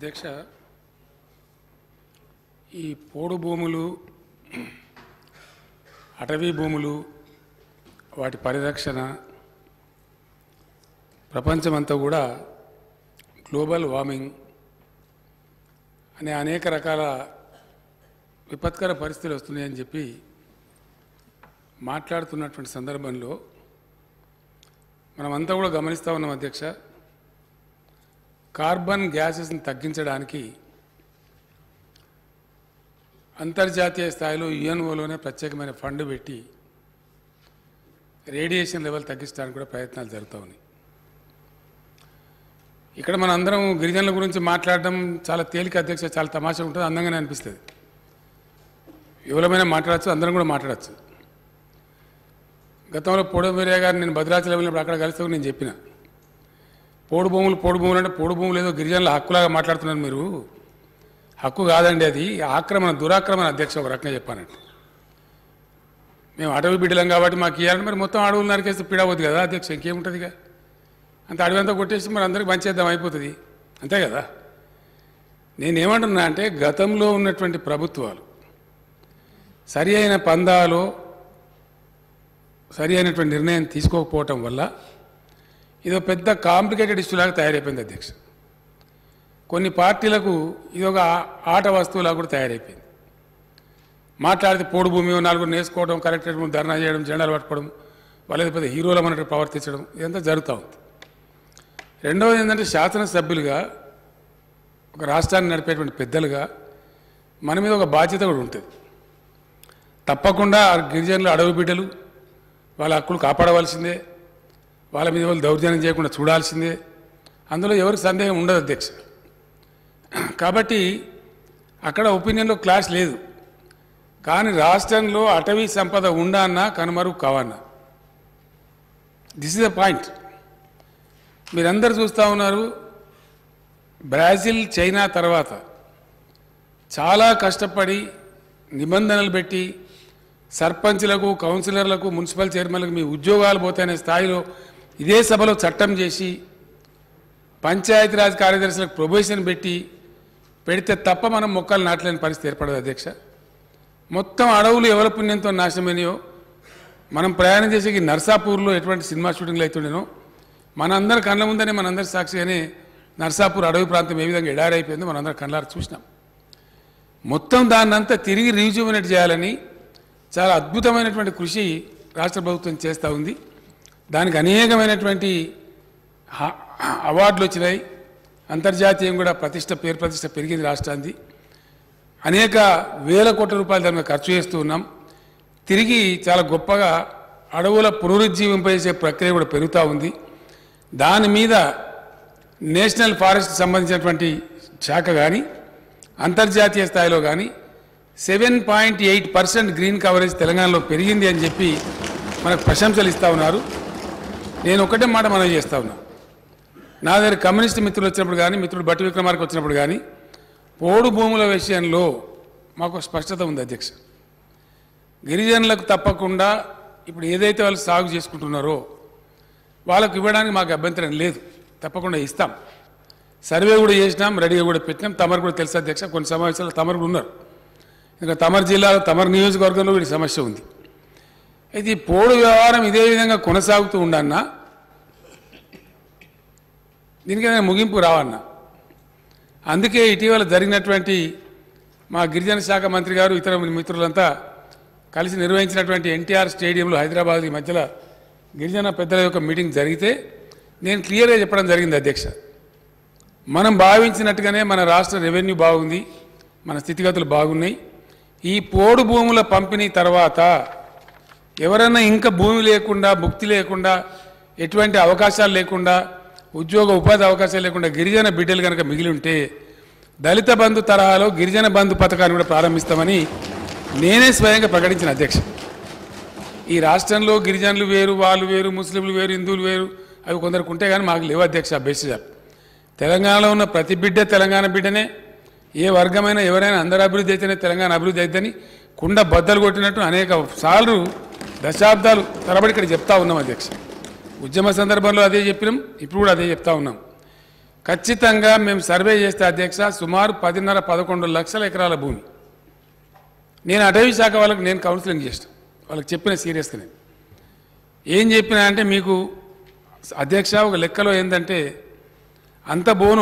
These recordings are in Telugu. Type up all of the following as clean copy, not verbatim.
అధ్యక్ష ఈ పోడు భూములు అటవీ భూములు వాటి పరిరక్షణ ప్రపంచమంతా కూడా గ్లోబల్ వార్మింగ్ అనే అనేక రకాల విపత్కర పరిస్థితులు వస్తున్నాయని చెప్పి మాట్లాడుతున్నటువంటి సందర్భంలో మనమంతా కూడా గమనిస్తూ ఉన్నాం అధ్యక్ష. కార్బన్ గ్యాసెస్ని తగ్గించడానికి అంతర్జాతీయ స్థాయిలో యుఎన్ఓలోనే ప్రత్యేకమైన ఫండ్ పెట్టి రేడియేషన్ లెవెల్ తగ్గించడానికి కూడా ప్రయత్నాలు జరుగుతూ ఉన్నాయి. ఇక్కడ మన అందరం గిరిజనుల గురించి మాట్లాడడం చాలా తేలిక అధ్యక్ష, చాలా తమాషా ఉంటుంది, అందంగానే అనిపిస్తుంది. ఎవరమైనా మాట్లాడచ్చు, అందరం కూడా మాట్లాడచ్చు. గతంలో పొడమీరయ్య గారు నేను భద్రాచలం వెళ్ళినప్పుడు అక్కడ కలిస్తే నేను చెప్పిన పోడు భూములు అంటే పోడు భూములు ఏదో గిరిజనుల హక్కులాగా మాట్లాడుతున్నారు మీరు. హక్కు కాదండి, అది ఆక్రమణ, దురాక్రమణ అధ్యక్ష. ఒక రకంగా చెప్పానంటే మేము అటవీ బిడ్డలం కాబట్టి మాకు ఇవ్వాలని మరి మొత్తం అడవులు నరికేస్తే పీడవద్దు కదా అధ్యక్ష, ఇంకేముంటుందిగా. అంత అడవి అంతా కొట్టేసి మరి అందరికి మంచిద్దాం అయిపోతుంది, అంతే కదా. నేనేమంటున్నా అంటే గతంలో ఉన్నటువంటి ప్రభుత్వాలు సరి అయిన పందాలో సరి అయినటువంటి నిర్ణయం తీసుకోకపోవటం వల్ల ఇదో పెద్ద కాంప్లికేటెడ్ ఇష్యూలాగా తయారైపోయింది అధ్యక్ష. కొన్ని పార్టీలకు ఇదొక ఆట వస్తువులాగా కూడా తయారైపోయింది. మాట్లాడితే పోడు భూమి నలుగురు నేసుకోవడం, కలెక్టరేట్ ముందు ధర్నా చేయడం, జెండాలు పట్టుకోవడం, వాళ్ళది పెద్ద హీరోల మనకి ప్రవర్తించడం, ఇదంతా జరుగుతూ ఉంది. రెండవది ఏంటంటే శాసనసభ్యులుగా ఒక రాష్ట్రాన్ని నడిపేటువంటి పెద్దలుగా మన మీద ఒక బాధ్యత కూడా ఉంటుంది. తప్పకుండా గిరిజనులు అడవి బిడ్డలు వాళ్ళ హక్కులు కాపాడవలసిందే, వాళ్ళ మీద వాళ్ళు దౌర్జన్యం చేయకుండా చూడాల్సిందే, అందులో ఎవరికి సందేహం ఉండదు అధ్యక్ష. కాబట్టి అక్కడ ఒపీనియన్లో క్లాష్ లేదు. కానీ రాష్ట్రంలో అటవీ సంపద ఉండన్నా కనుమరుగు కావన్నా, దిస్ ఇస్ ద పాయింట్. మీరందరూ చూస్తూ ఉన్నారు, బ్రెజిల్ చైనా తర్వాత చాలా కష్టపడి నిబంధనలు పెట్టి సర్పంచ్లకు, కౌన్సిలర్లకు, మున్సిపల్ చైర్మన్లకు మీ ఉద్యోగాలు పోతాయనే స్థాయిలో ఇదే సభలో చట్టం చేసి పంచాయతీరాజ్ కార్యదర్శులకు ప్రొబేషన్ పెడితే తప్ప మనం మొక్కలు నాటలేని పరిస్థితి ఏర్పడదు అధ్యక్ష. మొత్తం అడవులు ఎవరి పుణ్యంతో నాశనమైనయో, మనం ప్రయాణం చేసే నర్సాపూర్లో ఎటువంటి సినిమా షూటింగ్లు అవుతుండేనో మనందరి కళ్ళ ముందనే, మనందరి సాక్షిగానే నర్సాపూర్ అడవి ప్రాంతం ఏ విధంగా ఎడారైపోయిందో మనందరం కళ్ళారు చూసినాం. మొత్తం దాన్నంతా తిరిగి రీజువనేట్ చేయాలని చాలా అద్భుతమైనటువంటి కృషి రాష్ట్ర ప్రభుత్వం చేస్తూ ఉంది. దానికి అనేకమైనటువంటి అవార్డులు వచ్చినాయి. అంతర్జాతీయం కూడా పేరు ప్రతిష్ట పెరిగింది రాష్ట్రానికి. అనేక వేల కోట్ల రూపాయలు దాని మీద ఖర్చు చేస్తూ ఉన్నాం. తిరిగి చాలా గొప్పగా అడవుల పునరుజ్జీవింపజేసే ప్రక్రియ కూడా పెరుగుతూ ఉంది. దాని మీద నేషనల్ ఫారెస్ట్ సంబంధించినటువంటి శాఖ కానీ అంతర్జాతీయ స్థాయిలో కానీ 7.8% గ్రీన్ కవరేజ్ తెలంగాణలో పెరిగింది అని చెప్పి మనకు ప్రశంసలు ఇస్తూ ఉన్నారు. నేను ఒకటే మాట మనవి చేస్తూ ఉన్నా, నా దగ్గర కమ్యూనిస్ట్ మిత్రులు వచ్చినప్పుడు కానీ, మిత్రుడు బట్టి విక్రమార్క వచ్చినప్పుడు కానీ పోడు భూముల విషయంలో మాకు స్పష్టత ఉంది అధ్యక్ష. గిరిజనులకు తప్పకుండా ఇప్పుడు ఏదైతే వాళ్ళు సాగు చేసుకుంటున్నారో వాళ్ళకు ఇవ్వడానికి మాకు అభ్యంతరం లేదు, తప్పకుండా ఇస్తాం. సర్వే కూడా చేసినాం, రెడీగా కూడా పెట్టినాం. తమరు కూడా తెలుసు అధ్యక్ష, కొన్ని సమావేశాలు తమరు కూడా ఉన్నారు. ఇంకా తమరు జిల్లాలో, తమరు నియోజకవర్గంలో వీటి సమస్య ఉంది. అయితే ఈ పోడు వ్యవహారం ఇదే విధంగా కొనసాగుతూ ఉండన్నా, దీనికి ఏదైనా ముగింపు రావన్నా. అందుకే ఇటీవల జరిగినటువంటి మా గిరిజన శాఖ మంత్రి గారు, ఇతర మిత్రులంతా కలిసి నిర్వహించినటువంటి ఎన్టీఆర్ స్టేడియంలో హైదరాబాద్ ఈ మధ్యలో గిరిజన పెద్దల యొక్క మీటింగ్ జరిగితే నేను క్లియర్గా చెప్పడం జరిగింది అధ్యక్ష. మనం భావించినట్టుగానే మన రాష్ట్ర రెవెన్యూ బాగుంది, మన స్థితిగతులు బాగున్నాయి. ఈ పోడు భూముల పంపిణీ తర్వాత ఎవరైనా ఇంకా భూమి లేకుండా, భుక్తి లేకుండా, ఎటువంటి అవకాశాలు లేకుండా, ఉద్యోగ ఉపాధి అవకాశాలు లేకుండా గిరిజన బిడ్డలు కనుక మిగిలి ఉంటే దళిత బంధు తరహాలో గిరిజన బంధు పథకాన్ని కూడా ప్రారంభిస్తామని నేనే స్వయంగా ప్రకటించిన అధ్యక్ష. ఈ రాష్ట్రంలో గిరిజనులు వేరు, వాళ్ళు వేరు, ముస్లింలు వేరు, హిందువులు వేరు, అవి కొందరికి ఉంటే కానీ మాకు లేవు అధ్యక్ష. బేసిస్ తెలంగాణలో ఉన్న ప్రతి బిడ్డ తెలంగాణ బిడ్డనే. ఏ వర్గమైనా ఎవరైనా అందరూ అభివృద్ధి అయితేనే తెలంగాణ అభివృద్ధి అయిద్దని కుండ బద్దలు కొట్టినట్టు అనేక సార్లు దశాబ్దాలు తరబడి ఇక్కడ చెప్తా ఉన్నాం అధ్యక్ష. ఉద్యమ సందర్భంలో అదే చెప్పినాం, ఇప్పుడు కూడా అదే చెప్తా ఉన్నాం. ఖచ్చితంగా మేము సర్వే చేస్తే అధ్యక్ష సుమారు 10.5-11 లక్షల ఎకరాల భూమి. నేను అటవీ శాఖ వాళ్ళకి నేను కౌన్సిలింగ్ చేస్తాను, వాళ్ళకి చెప్పిన సీరియస్గా నేను ఏం చెప్పినా అంటే మీకు అధ్యక్ష ఒక లెక్కలో ఏంటంటే అంత బోను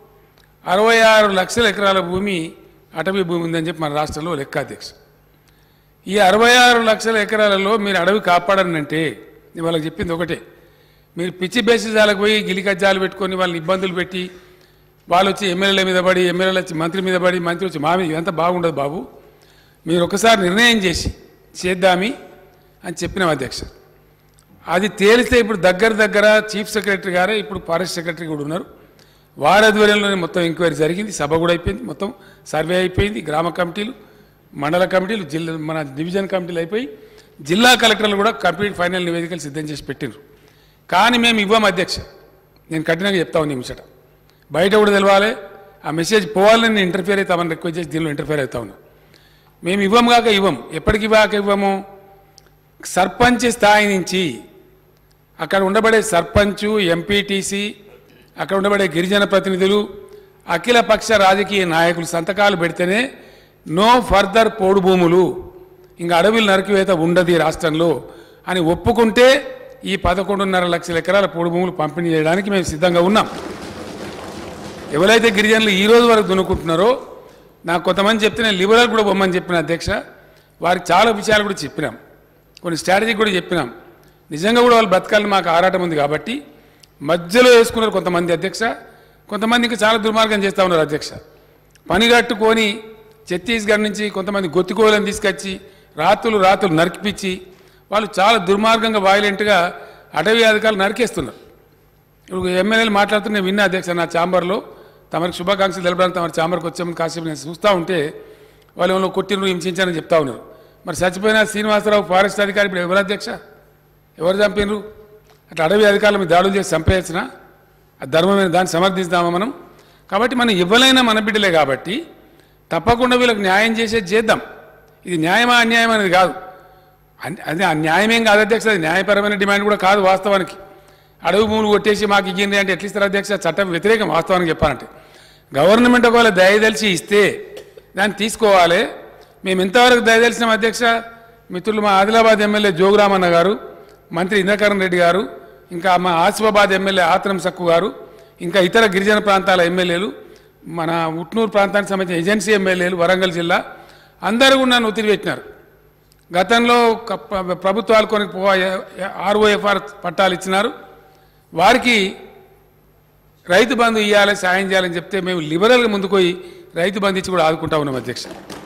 66 లక్షల ఎకరాల భూమి అటవీ భూమి ఉందని చెప్పి మన రాష్ట్రంలో లెక్క అధ్యక్ష. ఈ 66 లక్షల ఎకరాలలో మీరు అడవి కాపాడనంటే నేను వాళ్ళకి చెప్పింది ఒకటే, మీరు పిచ్చి బేసిజాలకు పోయి గిలికజ్జాలు పెట్టుకొని వాళ్ళని ఇబ్బందులు పెట్టి వాళ్ళు వచ్చి ఎమ్మెల్యేల మీద పడి ఎమ్మెల్యేలు వచ్చి మంత్రి మీద పడి మంత్రి వచ్చి మా మీద ఇదంతా బాగుండదు బాబు, మీరు ఒకసారి నిర్ణయం చేసి చేద్దామి అని చెప్పినాం అధ్యక్ష. అది తేలిస్తే ఇప్పుడు దగ్గర చీఫ్ సెక్రటరీ గారే ఇప్పుడు ఫారెస్ట్ సెక్రటరీ కూడా ఉన్నారు, వారి ఆధ్వర్యంలోనే మొత్తం ఎంక్వైరీ జరిగింది, సభ కూడా అయిపోయింది, మొత్తం సర్వే అయిపోయింది, గ్రామ కమిటీలు మండల కమిటీలు జిల్లా మన డివిజన్ కమిటీలు అయిపోయి జిల్లా కలెక్టర్లు కూడా కంప్లీట్ ఫైనల్ నివేదికలు సిద్ధం చేసి పెట్టినారు. కానీ మేము ఇవ్వం అధ్యక్ష, నేను కఠినంగా చెప్తా ఉన్నా ముచ్చట, బయట కూడా తెలవాలి, ఆ మెసేజ్ పోవాలని నేను ఇంటర్ఫియర్ అవుతామని రిక్వెస్ట్ చేసి దీనిలో ఇంటర్ఫియర్ అవుతా ఉన్నా. మేము ఇవ్వం కాక ఇవ్వం, ఎప్పటికి ఇవ్వక ఇవ్వము, సర్పంచ్ స్థాయి నుంచి అక్కడ ఉండబడే సర్పంచు ఎంపీటీసీ అక్కడ ఉండబడే గిరిజన ప్రతినిధులు అఖిలపక్ష రాజకీయ నాయకులు సంతకాలు పెడితేనే నో ఫర్దర్ పోడు భూములు ఇంకా అడవులు నరికివేత ఉండదు రాష్ట్రంలో అని ఒప్పుకుంటే ఈ 11.5 లక్షల ఎకరాల పోడు భూములు పంపిణీ చేయడానికి మేము సిద్ధంగా ఉన్నాం. ఎవరైతే గిరిజనులు ఈ రోజు వరకు దున్నుకుంటున్నారో నాకు కొంతమంది చెప్తే నేను లిబరల్ కూడా బొమ్మని చెప్పిన అధ్యక్ష, వారికి చాలా విషయాలు కూడా చెప్పినాం, కొన్ని స్ట్రాటజీ కూడా చెప్పినాం. నిజంగా కూడా వాళ్ళు బతకాలని మాకు ఆరాటం ఉంది కాబట్టి మధ్యలో వేసుకున్నారు కొంతమంది అధ్యక్ష, కొంతమంది ఇంకా చాలా దుర్మార్గం చేస్తూ ఉన్నారు అధ్యక్ష. పని కట్టుకొని ఛత్తీస్గఢ్ నుంచి కొంతమంది గొత్తికోళ్ళని తీసుకొచ్చి రాత్రులు నరికిపించి వాళ్ళు చాలా దుర్మార్గంగా వైలెంట్గా అటవీ అధికారులు నరికేస్తున్నారు. ఇప్పుడు ఎమ్మెల్యేలు మాట్లాడుతూ నేను విన్నా అధ్యక్ష, నా ఛాంబర్లో తమరికి శుభాకాంక్షలు తెలపడానికి తమ ఛాంబర్కి వచ్చామని కాసేపు నేను చూస్తూ ఉంటే వాళ్ళు ఏమో కొట్టినరు హింసించారని చెప్తా ఉన్నారు. మరి చచ్చిపోయిన శ్రీనివాసరావు ఫారెస్ట్ అధికారి ఇప్పుడు ఎవరు అధ్యక్ష, ఎవరు చంపినరు? అట్లా అడవి అధికారులు మీద దాడులు చేసి చంపేయచ్చిన ఆ ధర్మమైన దాన్ని సమర్థిస్తామా మనం? కాబట్టి మనం ఇవ్వలేనా మన బిడ్డలే కాబట్టి తప్పకుండా వీళ్ళకి న్యాయం చేసేది చేద్దాం. ఇది న్యాయమా అన్యాయం అనేది కాదు, అది అన్యాయమేం కాదు అధ్యక్ష, అది న్యాయపరమైన డిమాండ్ కూడా కాదు. వాస్తవానికి అడవి భూములు కొట్టేసి మాకు ఇయ్యండి అంటే ఎట్లా ఇస్తారు అధ్యక్ష? చట్టం వ్యతిరేకం వాస్తవానికి చెప్పాలంటే. గవర్నమెంట్ ఒకవేళ దయదలిచి ఇస్తే దాన్ని తీసుకోవాలి. మేము ఎంతవరకు దయదలిసినాం అధ్యక్ష? మిత్రులు మా ఆదిలాబాద్ ఎమ్మెల్యే జోగురామన్న గారు, మంత్రి ఇంద్రకరణ్ రెడ్డి గారు, ఇంకా మా ఆసిఫాబాద్ ఎమ్మెల్యే ఆత్రం సక్కు గారు, ఇంకా ఇతర గిరిజన ప్రాంతాల ఎమ్మెల్యేలు, మన ఉట్నూరు ప్రాంతానికి సంబంధించిన ఏజెన్సీ ఎమ్మెల్యేలు వరంగల్ జిల్లా అందరూ కూడా నన్ను ఒత్తిడి పెట్టినారు. గతంలో ప్రభుత్వాలు కొన్ని ROFR పట్టాలు ఇచ్చినారు, వారికి రైతు బంధు ఇవ్వాలి సాయం చేయాలని చెప్తే మేము లిబరల్గా ముందుకు పోయి రైతు బంధు ఇచ్చి కూడా ఆదుకుంటా ఉన్నాం అధ్యక్ష.